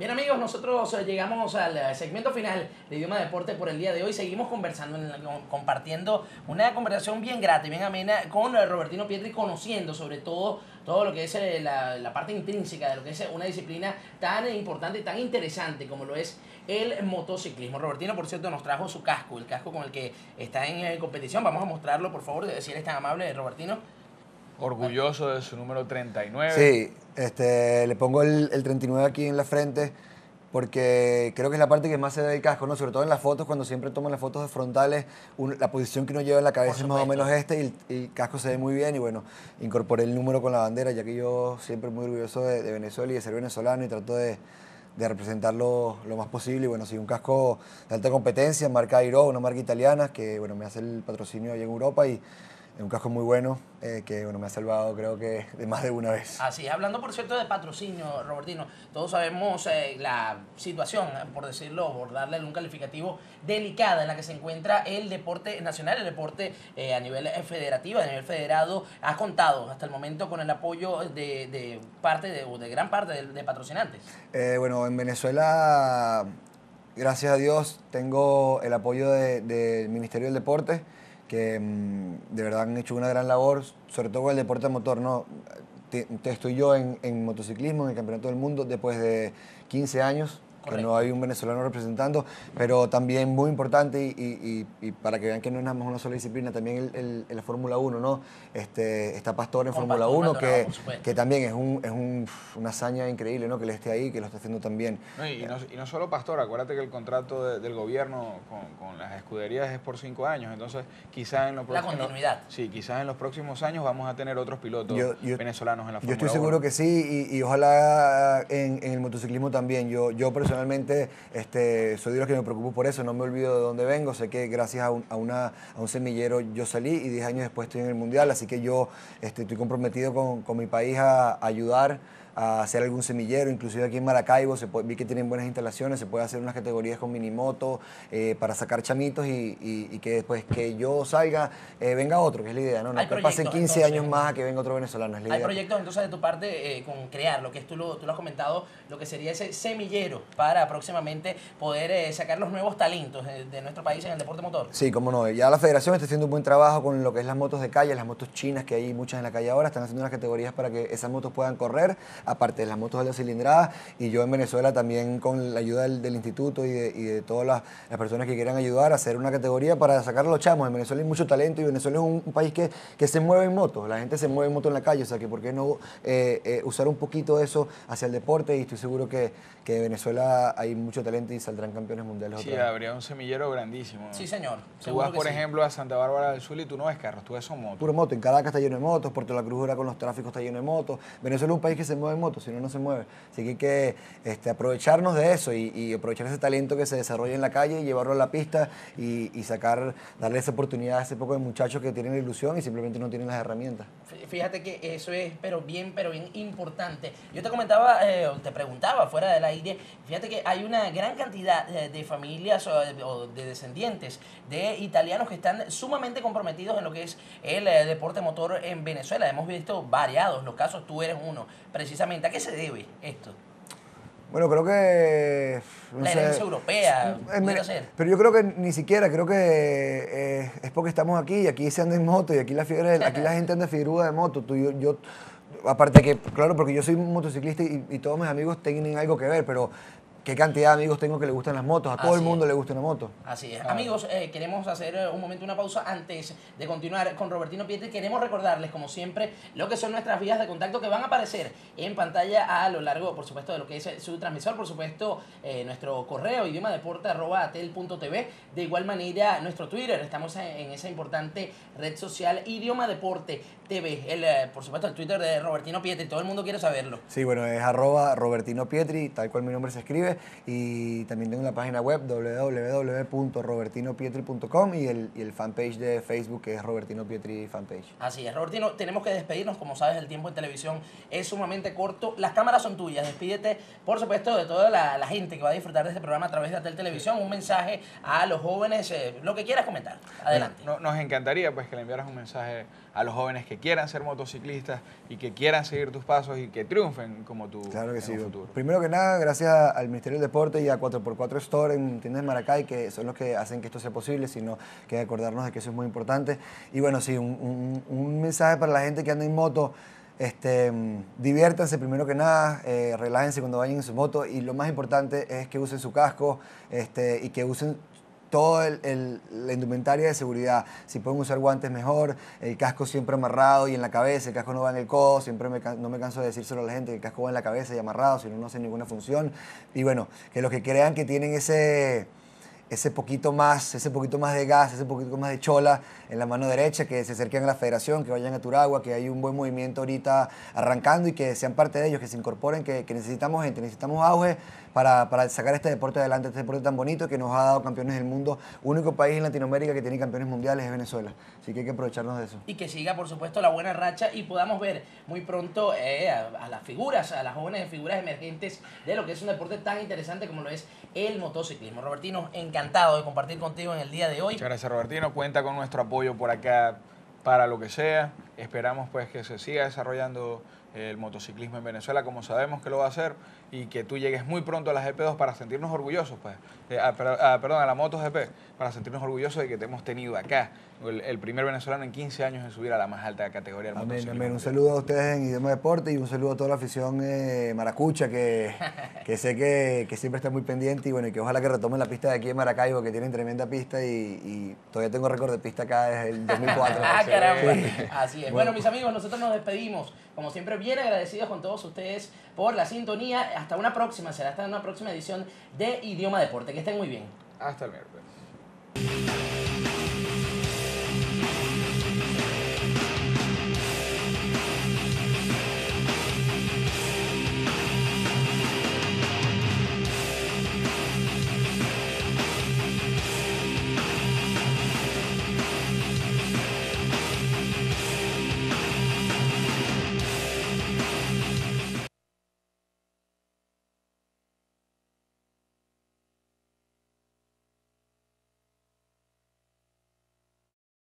Bien amigos, nosotros llegamos al segmento final de Idioma Deporte por el día de hoy. Seguimos conversando, compartiendo una conversación bien grata y bien amena con Robertino Pietri, conociendo sobre todo lo que es la parte intrínseca de lo que es una disciplina tan importante y tan interesante como lo es el motociclismo. Robertino, por cierto, nos trajo su casco, el casco con el que está en competición. Vamos a mostrarlo, por favor, si eres tan amable, Robertino. Orgulloso de su número 39. Sí, le pongo el 39 aquí en la frente porque creo que es la parte que más se ve del casco, ¿no? Sobre todo en las fotos, cuando siempre toman las fotos de frontales, la posición que uno lleva en la cabeza es más o menos y el casco se ve muy bien y bueno, incorporé el número con la bandera, ya que yo siempre muy orgulloso de Venezuela y de ser venezolano y trato de representarlo lo más posible. Y bueno, sí, un casco de alta competencia, marca Airo, una marca italiana que bueno, me hace el patrocinio allá en Europa y es un casco muy bueno que bueno, me ha salvado creo que de más de una vez. Así es, hablando por cierto de patrocinio, Robertino, todos sabemos la situación, por decirlo, por darle un calificativo delicada en la que se encuentra el deporte nacional, el deporte a nivel federativo, a nivel federado. Ha contado hasta el momento con el apoyo de gran parte de patrocinantes. Bueno, en Venezuela, gracias a Dios, tengo el apoyo del Ministerio del Deporte, que de verdad han hecho una gran labor, sobre todo con el deporte a motor, ¿no? Estoy yo en motociclismo, en el Campeonato del Mundo, después de 15 años. Correcto. Que no hay un venezolano representando, pero también muy importante y para que vean que no es nada más una sola disciplina, también la Fórmula 1, ¿no? Está Pastor en Fórmula 1, que también es una hazaña increíble, ¿no? Que él esté ahí, que lo está haciendo también. No, y no solo Pastor, acuérdate que el contrato del gobierno con las escuderías es por 5 años, entonces quizás en los próximos... La continuidad. Sí, quizás en los próximos años vamos a tener otros pilotos venezolanos en la Fórmula 1. Yo estoy seguro que sí, y ojalá en el motociclismo también. Yo personalmente soy de los que me preocupo por eso, no me olvido de dónde vengo, sé que gracias a un semillero yo salí y 10 años después estoy en el Mundial, así que yo estoy comprometido con mi país a ayudar a hacer algún semillero, inclusive aquí en Maracaibo vi que tienen buenas instalaciones, se puede hacer unas categorías con minimoto para sacar chamitos y que después que yo salga venga otro, que es la idea, ¿no? Que pasen 15 años más a que venga otro venezolano, es la idea. Hay proyectos entonces de tu parte con crear lo que tú lo has comentado, lo que sería ese semillero para próximamente poder sacar los nuevos talentos de nuestro país en el deporte motor. Sí, cómo no, ya la federación está haciendo un buen trabajo con lo que es las motos de calle, las motos chinas que hay muchas en la calle ahora, están haciendo unas categorías para que esas motos puedan correr, aparte de las motos de la cilindrada, y yo en Venezuela también con la ayuda del instituto y de todas las personas que quieran ayudar a hacer una categoría para sacar a los chamos. En Venezuela hay mucho talento y Venezuela es un país que se mueve en moto, la gente se mueve en moto en la calle, o sea que por qué no usar un poquito eso hacia el deporte, y estoy seguro que en Venezuela hay mucho talento y saldrán campeones mundiales. Sí, habría un semillero grandísimo. Sí, señor. Tú vas, por ejemplo, a Santa Bárbara del Sur y tú no ves carros, tú ves son motos. Puro moto, en Caracas está lleno de motos, Puerto La Cruz ahora con los tráficos está lleno de motos. Venezuela es un país que se mueve en motos, si no, no se mueve. Así que hay que aprovecharnos de eso y aprovechar ese talento que se desarrolla en la calle y llevarlo a la pista y darle esa oportunidad a ese poco de muchachos que tienen la ilusión y simplemente no tienen las herramientas. Fíjate que eso es pero bien importante. Yo te comentaba, te preguntaba fuera del aire, fíjate que hay una gran cantidad de familias o de descendientes de italianos que están sumamente comprometidos en lo que es el deporte motor en Venezuela. Hemos visto variados los casos, tú eres uno. Precisamente, ¿a qué se debe esto? Bueno, creo que... No la herencia europea, pudiera ser. Pero yo creo que ni siquiera, creo que es porque estamos aquí y aquí se anda en moto y aquí aquí la gente anda figuruda de moto. Aparte que, claro, porque yo soy motociclista y todos mis amigos tienen algo que ver, pero qué cantidad de amigos tengo que le gustan las motos. A todo el mundo le gusta una moto. Así es. Amigos, queremos hacer un momento, una pausa antes de continuar con Robertino Pietri. Queremos recordarles, como siempre, lo que son nuestras vías de contacto que van a aparecer en pantalla a lo largo, por supuesto, de lo que es su transmisor. Por supuesto, nuestro correo, idiomadeporte@atel.tv. De igual manera, nuestro Twitter. Estamos en esa importante red social, Idioma Deporte TV. Por supuesto, el Twitter de Robertino Pietri. Todo el mundo quiere saberlo. Sí, bueno, es @Robertino Pietri, tal cual mi nombre se escribe. Y también tengo la página web www.robertinopietri.com y el fanpage de Facebook, que es Robertino Pietri Fanpage. Así es, Robertino, tenemos que despedirnos. Como sabes, el tiempo en televisión es sumamente corto. Las cámaras son tuyas. Despídete, por supuesto, de toda la gente que va a disfrutar de este programa a través de Atel Televisión. Un mensaje a los jóvenes, lo que quieras comentar. Adelante. Nos encantaría pues que le enviaras un mensaje a los jóvenes que quieran ser motociclistas y que quieran seguir tus pasos y que triunfen como tú. Claro que sí. En un futuro. Primero que nada, gracias al Ministerio del Deporte y a 4x4 Store en tiendas de Maracay, que son los que hacen que esto sea posible, sino que acordarnos de que eso es muy importante. Y bueno, sí, un mensaje para la gente que anda en moto. Diviértanse primero que nada, relájense cuando vayan en su moto, y lo más importante es que usen su casco y que usen toda la indumentaria de seguridad. Si pueden usar guantes mejor, el casco siempre amarrado y en la cabeza, el casco no va en el codo, siempre no me canso de decírselo a la gente, que el casco va en la cabeza y amarrado, si no, no hace ninguna función. Y bueno, que los que crean que tienen ese poquito más de gas, ese poquito más de chola en la mano derecha, que se acerquen a la federación, que vayan a Turagua, que hay un buen movimiento ahorita arrancando y que sean parte de ellos, que se incorporen, que necesitamos gente, necesitamos auge para sacar este deporte adelante, este deporte tan bonito que nos ha dado campeones del mundo. Único país en Latinoamérica que tiene campeones mundiales es Venezuela, así que hay que aprovecharnos de eso. Y que siga, por supuesto, la buena racha y podamos ver muy pronto a las figuras, a las jóvenes figuras emergentes de lo que es un deporte tan interesante como lo es el motociclismo. Robertino, encantado de compartir contigo en el día de hoy. Muchas gracias, Robertino. Cuenta con nuestro apoyo por acá para lo que sea. Esperamos pues que se siga desarrollando el motociclismo en Venezuela como sabemos que lo va a hacer, y que tú llegues muy pronto a la GP2 para sentirnos orgullosos, pues, perdón, a la MotoGP, para sentirnos orgullosos de que te hemos tenido acá, el primer venezolano en 15 años en subir a la más alta categoría del motociclismo. Amén. Un saludo a ustedes en Idioma Deporte y un saludo a toda la afición maracucha que sé que siempre está muy pendiente, y bueno, y que ojalá que retomen la pista de aquí en Maracaibo, que tienen tremenda pista y todavía tengo récord de pista acá desde el 2004. Ah, caramba. Sí. Así es. Bueno, mis amigos, nosotros nos despedimos. Como siempre, bien agradecidos con todos ustedes por la sintonía. Hasta una próxima, será hasta una próxima edición de Idioma Deporte. Que estén muy bien. Hasta el miércoles.